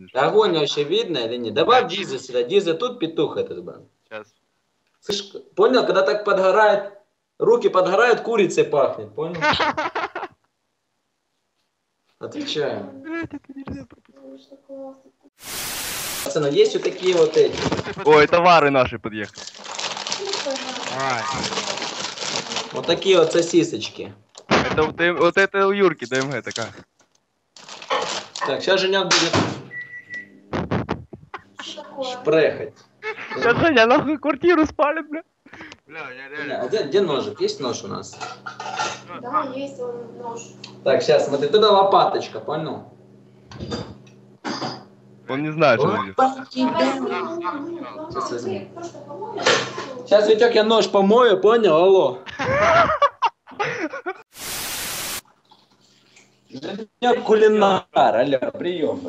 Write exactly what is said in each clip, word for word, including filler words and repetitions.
Огонь вообще видно или нет? Добавь дизель сюда. Дизель тут, петух этот, блин. Сейчас. Слышь, понял, когда так подгорает, руки подгорают, курицей пахнет, понял? Отвечаю. Пацаны, есть вот такие вот эти. Ой, товары наши подъехали. Ай. Вот такие вот сосисочки. Это вот, э, вот это у Юрки ДМГ такая. Так, сейчас Женек будет шпрехать. Сейчас Женя нахуй квартиру спалит, бля. Бля, я Бля, реально... а где, где ножик? Есть нож у нас? Да, есть он нож. Так, сейчас, смотри, туда лопаточка, понял? Он не знает, что он идет. Сейчас возьму. Сейчас, Витек, я нож помою, понял? Алло. Женек кулинар, алло, прием.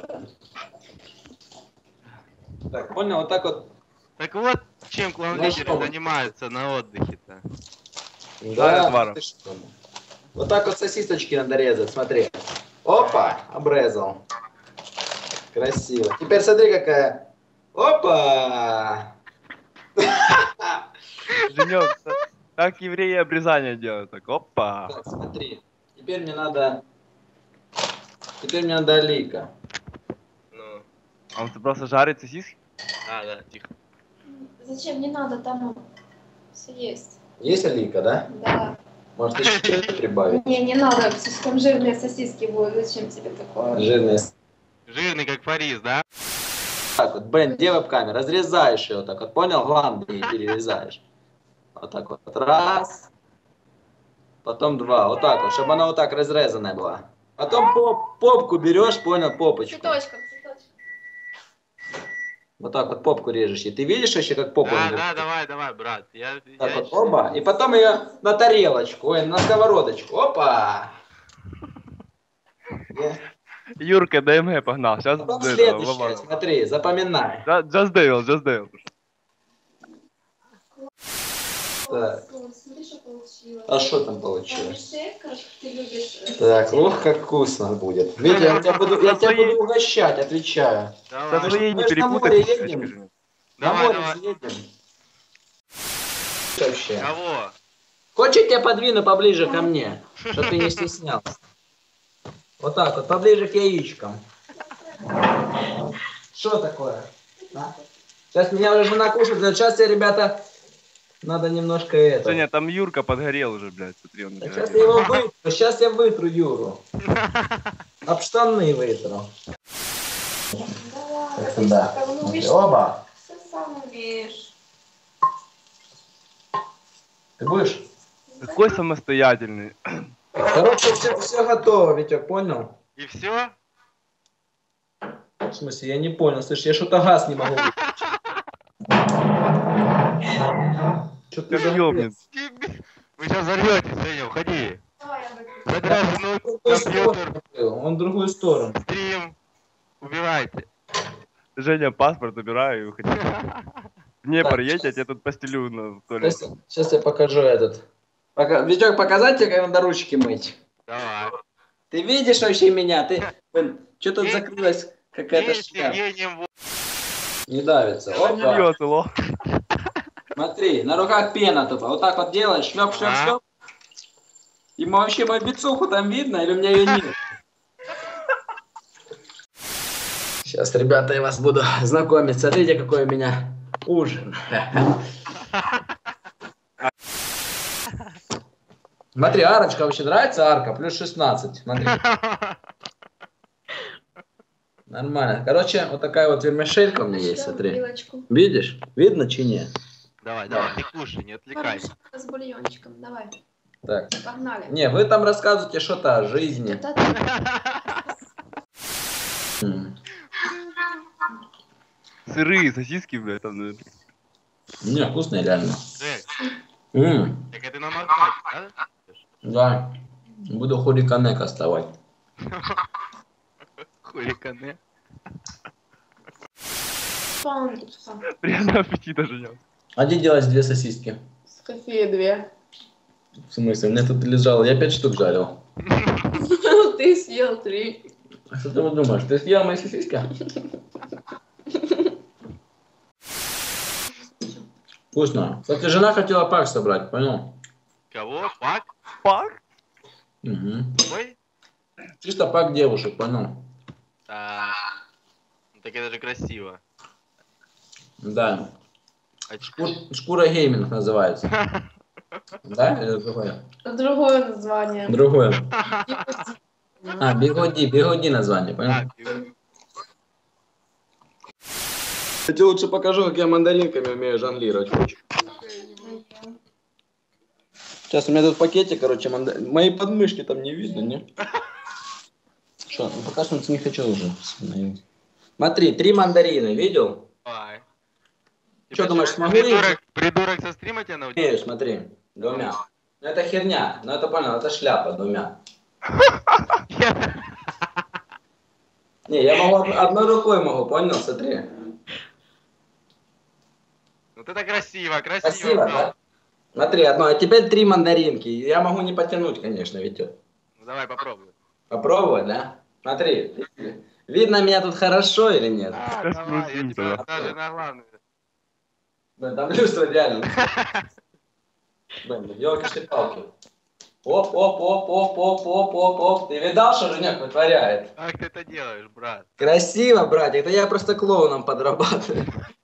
Так, понял, вот так вот. Так вот, чем клан-лидеры Наш занимаются на отдыхе-то. Да, отваром. ты что? Вот так вот сосисочки надо резать, смотри. Опа, обрезал. Красиво. Теперь смотри, какая. Опа! Женек, как евреи обрезание делают, так, опа. Так, смотри. Теперь мне надо... Теперь мне надо лика. Ну, А он просто жарит сосиски? а, да, тихо. Зачем? Не надо, там все есть. Есть лика, да? Да. Может еще что-то прибавить? Не, не надо, слишком жирные сосиски будут. Зачем тебе такое? Жирные. Жирный как Фарис, да? Так вот, Бен, где веб-камера? Разрезаешь ее так вот, понял? Гланды не перерезаешь. Вот так вот. Раз. Потом два. Вот так вот, чтобы она вот так разрезанная была. Потом поп, попку берешь, понял, попочку. Цветочком, цветочком. Вот так вот попку режешь. И ты видишь вообще, как попу Да, режешь? да, давай, давай, брат. Я, Так я вот, еще- оба. И потом ее на тарелочку, ой, на сковородочку. Опа! Юрка ДМГ погнал. Сейчас Потом следующее, смотри, запоминай. Just Devil, Just Devil. Так. Смотри, что получилось. А что там Там получилось? бифштейка, как ты любишь. Так, ух, как вкусно будет. Видите, я тебя буду, я тебя буду угощать, отвечаю. Со Давай, своей не мы ж на море перепутай. едем. Скажи. На давай, море давай. съедем. Вообще. Кого? Хочешь, я тебя подвину поближе ко мне, чтобы ты не стеснялся. Вот так вот, поближе к яичкам. Что такое? А? Сейчас меня уже жена кушает, но сейчас я, ребята, надо немножко это. Женя, там Юрка подгорел уже, блядь, смотри, он Так начинает. сейчас я его вытру, сейчас я вытру Юру. Об штаны вытру. Да, Да. как, ну, видишь, Оба. все сам умеешь. Ты будешь? Какой самостоятельный. Короче, все, все готово, Витек, понял? И все? В смысле, я не понял. Слышь, я что-то газ не могу выключить. Что ты Как за ёбнет. Вы сейчас взорветесь, Женя, уходи. Давай, я выключу. Забирай Он жену, в другую компьютер, сторону был, Он в другую сторону. стрим. Убирайте. Женя, паспорт убираю и уходи. В Днепр едь, я тебе тут постелю на туалет. Сейчас, сейчас я покажу этот. Пока... Витек, показать тебе, как надо ручки мыть? Давай. Ты видишь вообще меня? Ты... Что тут закрылась какая-то И с шляпа? Евгением Во- Не давится. Он не Опа. льется, лох. Смотри, на руках пена тупо. Вот так вот делаешь, шлеп, шлеп, Ага. шлеп. Ему вообще мою бицуху там видно, или у меня ее нет? Сейчас, ребята, я вас буду знакомить. Смотрите, какой у меня ужин. Смотри, арочка вообще нравится? Арка, плюс шестнадцать. Смотри. Нормально. Короче, вот такая вот вермишелька у меня есть, Сюда смотри. вилочку. Видишь? Видно, чи нет? Давай, давай, ты кушай, не отвлекай. Хорошо, с бульончиком, давай. Так. Погнали. Не, вы там рассказываете что-то о жизни. Это ты. М. Сырые сосиски, блядь, там, наверное. Не, вкусные реально. Жень, М, так это на наркотик, да? Да. Буду хурикане кастовать. Хуликаны. Пандочка. Приятного аппетита, Женя. А где делать две сосиски? С кофе две. В смысле? У меня тут лежало, я пять штук жарил. Ты съел три. А что ты думаешь? Ты съел мои сосиски? Вкусно. Кстати, жена хотела пак собрать, понял? Кого? Пак? Пак? Угу. Ой? Чисто пак девушек, понял? Так. Ну, так это же красиво. Да. А чё- Шкур- шкура гейминг называется. Да? Или другое? Другое название. Другое. А, бигоди, бигоди название, понял? А, ты- Я тебе лучше покажу, как я мандаринками умею жонглировать. Сейчас у меня тут в пакете, короче, мандар... мои подмышки там не видно, не? Что, ну пока что не хочу уже. Смотри, три мандарины, видел? Давай. Чё Ты думаешь, почему- смогу я придурок, придурок со стрима тебя научил? Умею, смотри, двумя. Ну это херня, ну это понял, это шляпа двумя. Не, я могу од- одной рукой могу, понял, смотри. Вот это красиво, красиво. Красиво, брат. да? Смотри, одно, а теперь три мандаринки. Я могу не потянуть, конечно, Витя. Ну, давай попробуй. Попробовать, да? Смотри, видно меня тут хорошо или нет? А, Сейчас давай, я крутимся, тебя да. даже на главную. Блин, там люстра реально. Блин, елки-палки. Оп, оп, оп, оп, оп, оп, оп, оп. Ты видал, что Женек вытворяет? Как ты это делаешь, брат? Красиво, братик. Это я просто клоуном подрабатываю.